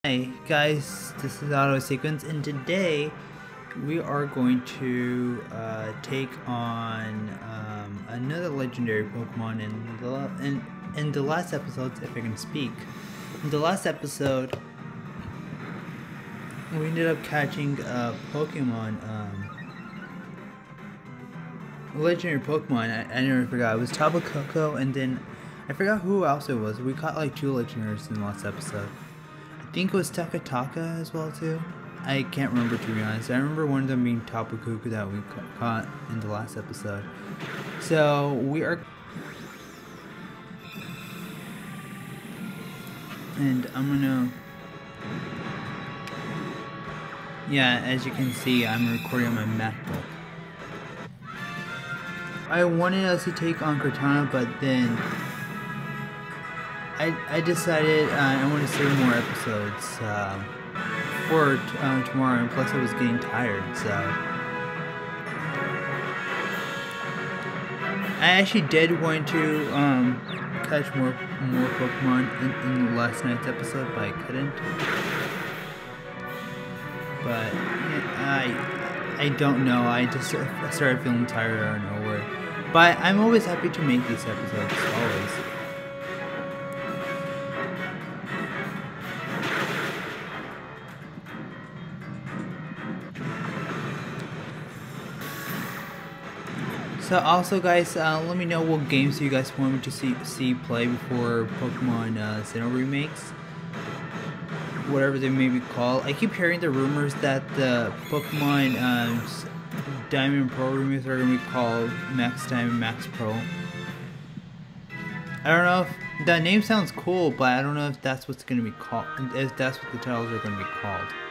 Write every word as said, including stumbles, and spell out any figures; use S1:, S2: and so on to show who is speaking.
S1: Hey guys, this is Auto Sequence, and today we are going to uh, take on um, another legendary Pokemon. In the in, in the last episode, if I can speak, in the last episode, we ended up catching a Pokemon, um, a legendary Pokemon. I, I never forgot. It was Tapu Koko, and then I forgot who else it was. We caught like two legendaries in the last episode. I think it was Taka Taka as well too. I can't remember, to be honest. I remember one of them being Tapu Koko that we caught in the last episode. So we are, and I'm gonna, yeah, as you can see, I'm recording on my MacBook. I wanted us to take on Kartana, but then I, I decided uh, I want to save more episodes uh, for uh, tomorrow, and plus I was getting tired, so I actually did want to um, catch more more Pokemon in, in last night's episode, but I couldn't. But yeah, I I don't know. I just started feeling tired out of nowhere. But I'm always happy to make these episodes, always. So also guys, uh, let me know what games you guys want me to see see play before Pokemon uh, Sinnoh remakes, whatever they may be called. I keep hearing the rumors that the Pokemon um, Diamond Pro remakes are going to be called Max Diamond, Max Pro. I don't know if that name sounds cool, but I don't know if that's what's going to be called, if that's what the titles are going to be called.